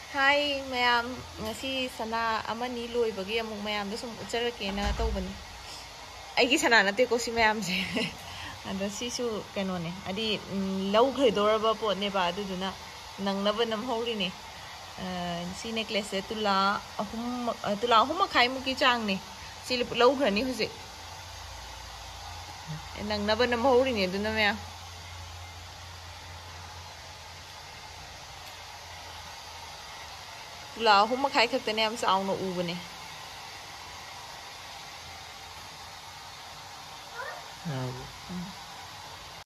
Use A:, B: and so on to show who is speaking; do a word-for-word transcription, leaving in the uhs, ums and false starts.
A: Hi mayam ngasi sana amani loibagi amuk mayam da sum utjarake na tawbani aigi sana nate ko si mayam se anda si su keno ne adi lau ghredoraba pot ne ba adu duna nangnaba nam hori ne si necklace se tula ahum tula ahum khai mu ki chang ne si lau ghrani huje nangnaba nam hori ne duna mayam là không mà khai khắc tên em sao nó u bên này